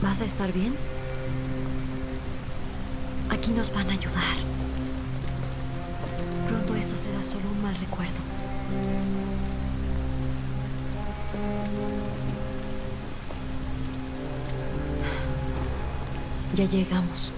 ¿Vas a estar bien? Aquí nos van a ayudar. Pronto esto será solo un mal recuerdo. Ya llegamos.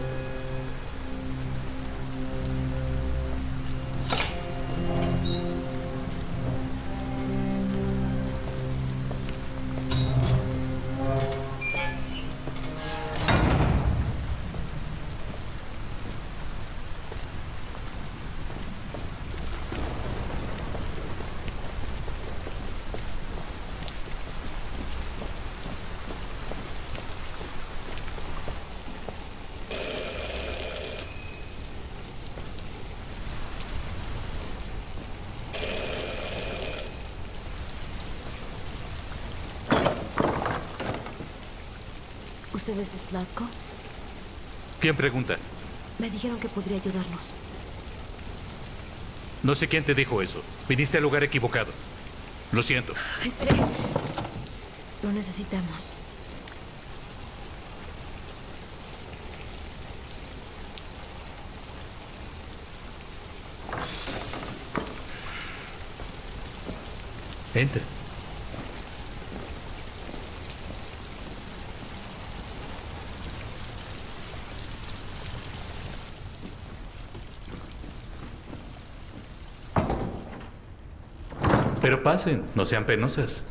¿Usted es Slatko? ¿Quién pregunta? Me dijeron que podría ayudarnos. No sé quién te dijo eso. Viniste al lugar equivocado. Lo siento. Espere. Lo necesitamos. Entra. Pero pasen, no sean penosas.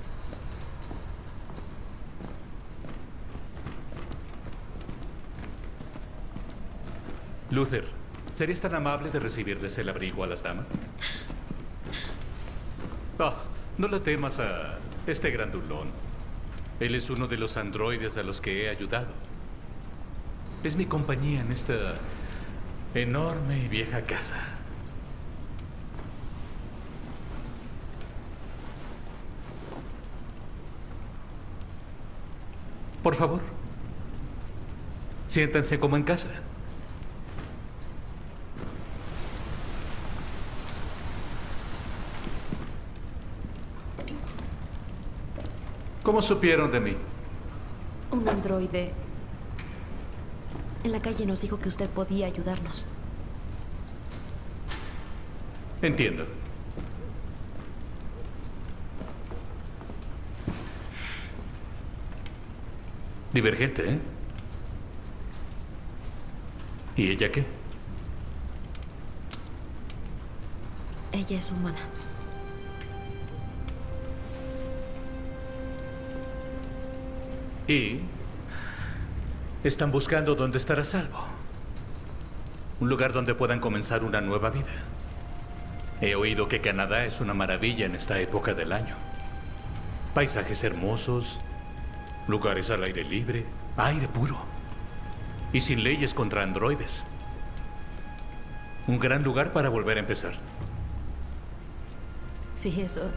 Luther, ¿serías tan amable de recibirles el abrigo a las damas? Oh, no le temas a este grandulón. Él es uno de los androides a los que he ayudado. Es mi compañía en esta enorme y vieja casa. Por favor, siéntanse como en casa. ¿Cómo supieron de mí? Un androide en la calle nos dijo que usted podía ayudarnos. Entiendo. Divergente, ¿eh? ¿Y ella qué? Ella es humana. Y están buscando dónde estar a salvo. Un lugar donde puedan comenzar una nueva vida. He oído que Canadá es una maravilla en esta época del año. Paisajes hermosos, lugares al aire libre, aire puro. Y sin leyes contra androides. Un gran lugar para volver a empezar. Sí, eso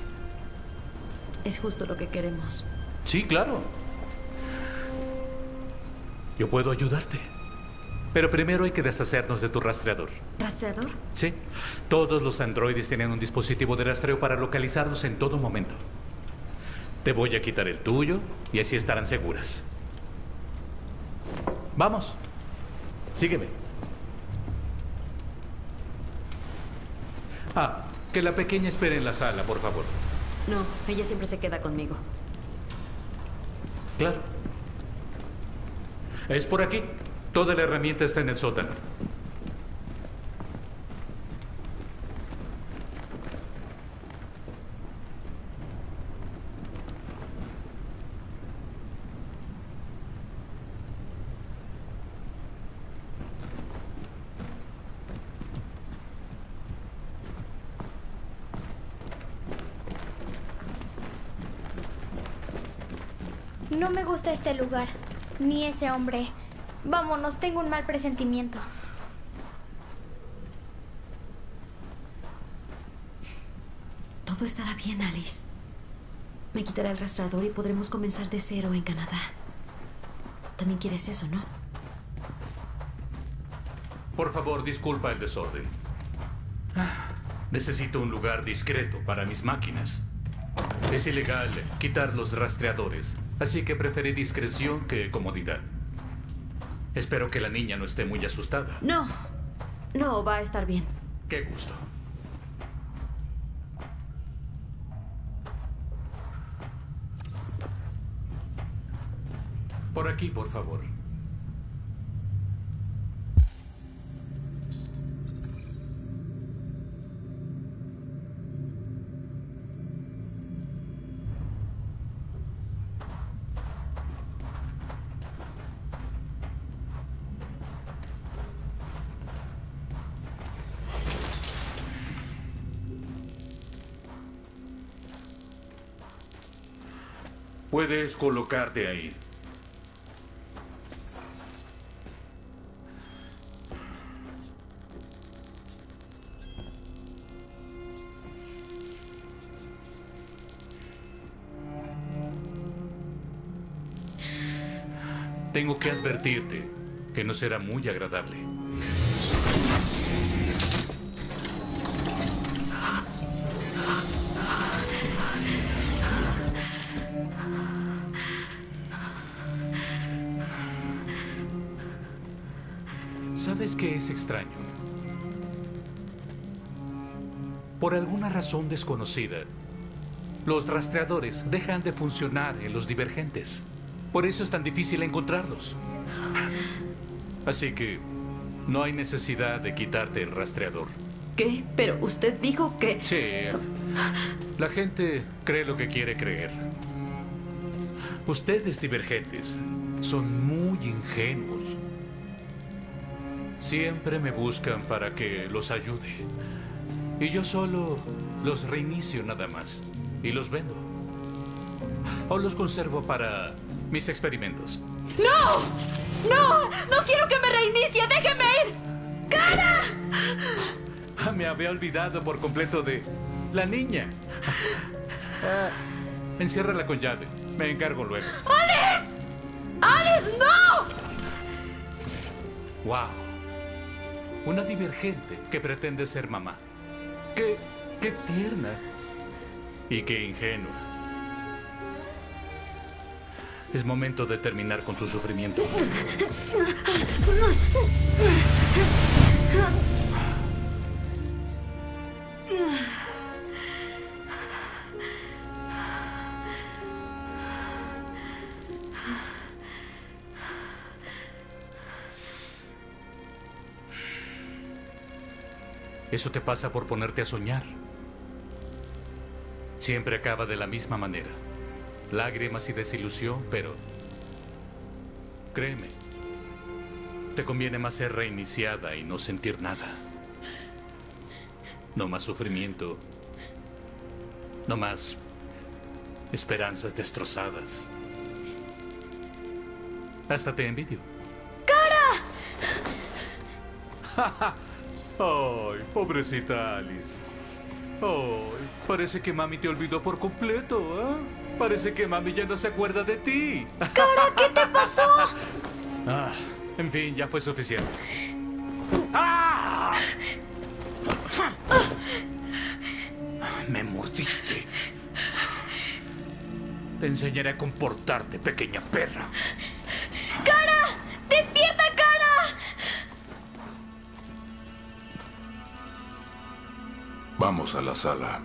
es justo lo que queremos. Sí, claro. Yo puedo ayudarte. Pero primero hay que deshacernos de tu rastreador. ¿Rastreador? Sí. Todos los androides tienen un dispositivo de rastreo para localizarlos en todo momento. Te voy a quitar el tuyo y así estarán seguras. Vamos. Sígueme. Ah, que la pequeña espere en la sala, por favor. No, ella siempre se queda conmigo. Claro. Es por aquí. Toda la herramienta está en el sótano. No me gusta este lugar, ni ese hombre. Vámonos, tengo un mal presentimiento. Todo estará bien, Alice. Me quitaré el rastreador y podremos comenzar de cero en Canadá. También quieres eso, ¿no? Por favor, disculpa el desorden. Necesito un lugar discreto para mis máquinas. Es ilegal quitar los rastreadores Así que preferí discreción que comodidad. Espero que la niña no esté muy asustada. No, no, va a estar bien. Qué gusto. Por aquí, por favor. Puedes colocarte ahí. Tengo que advertirte que no será muy agradable. ¿Sabes qué es extraño? Por alguna razón desconocida, los rastreadores dejan de funcionar en los divergentes. Por eso es tan difícil encontrarlos. Así que no hay necesidad de quitarte el rastreador. ¿Qué? Pero usted dijo que... Sí, la gente cree lo que quiere creer. Ustedes divergentes son muy ingenuos. Siempre me buscan para que los ayude. Y yo solo los reinicio nada más. Y los vendo. O los conservo para mis experimentos. ¡No! ¡No! ¡No quiero que me reinicie! ¡Déjeme ir! ¡Cara! Me había olvidado por completo de la niña. Enciérrala con llave. Me encargo luego. ¡Alice! ¡Alice, no! ¡Wow! Una divergente que pretende ser mamá. ¡Qué tierna! Y qué ingenua. Es momento de terminar con tu sufrimiento. Eso te pasa por ponerte a soñar. Siempre acaba de la misma manera. Lágrimas y desilusión, pero... créeme, te conviene más ser reiniciada y no sentir nada. No más sufrimiento. No más esperanzas destrozadas. Hasta te envidio. ¡Cara! ¡Ay, pobrecita Alice! ¡Ay, parece que mami te olvidó por completo, ¿eh? Parece que mami ya no se acuerda de ti. ¡Cara, qué te pasó! En fin, ya fue suficiente. ¡Ah! Me mordiste. Te enseñaré a comportarte, pequeña perra. ¡Cara! ¡Despierta, cara! Vamos a la sala.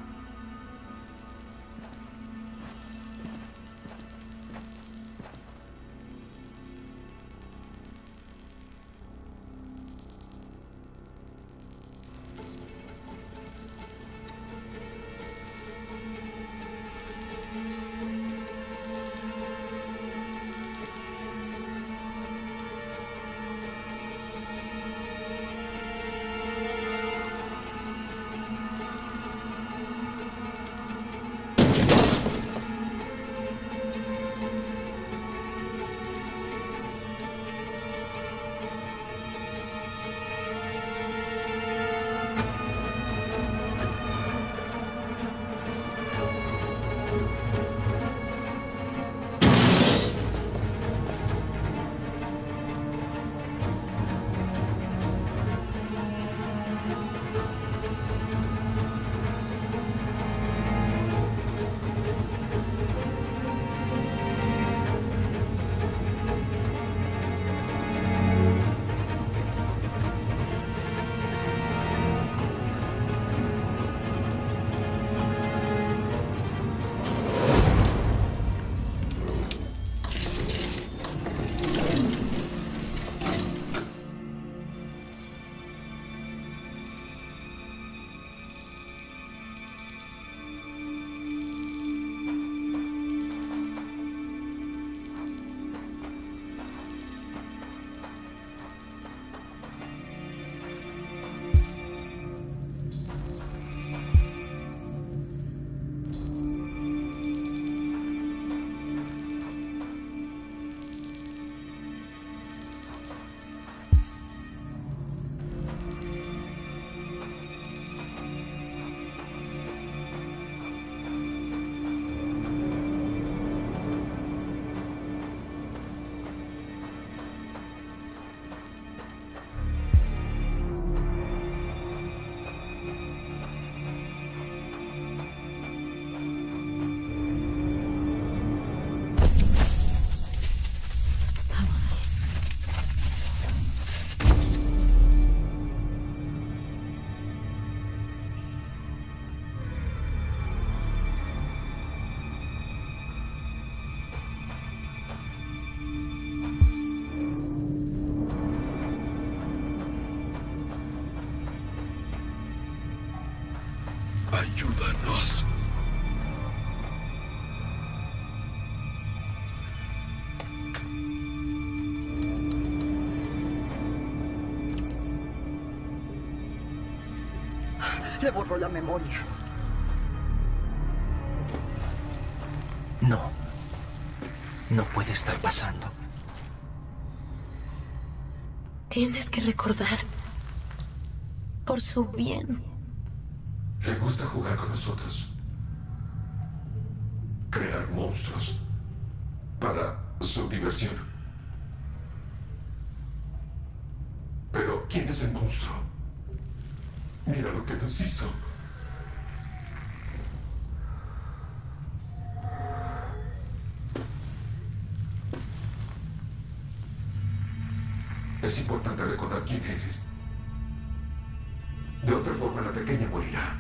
Ayúdanos. Le borró la memoria. No. No puede estar pasando. Tienes que recordar. Por su bien. Le gusta jugar con nosotros. Crear monstruos. Para su diversión. Pero, ¿quién es el monstruo? Mira lo que nos hizo. Es importante recordar quién eres. De otra forma, la pequeña morirá.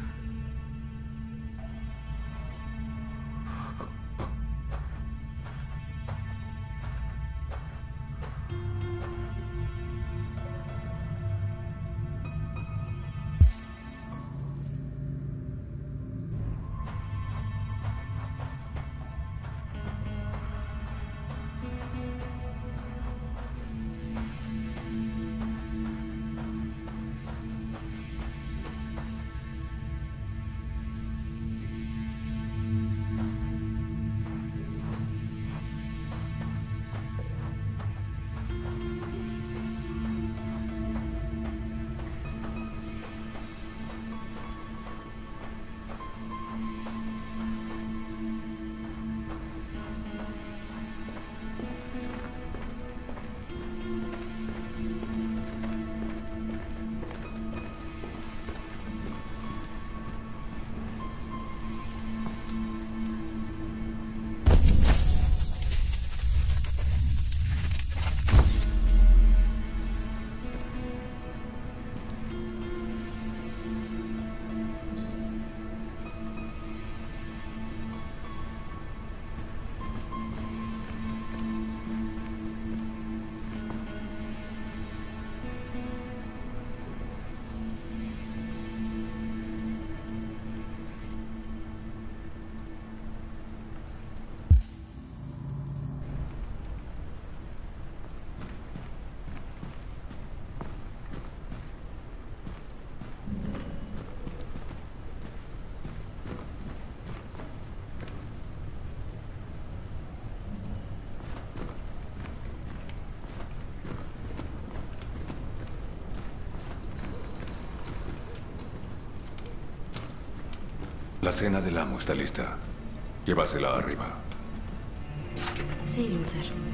La cena del amo está lista. Llévasela arriba. Sí, Luther.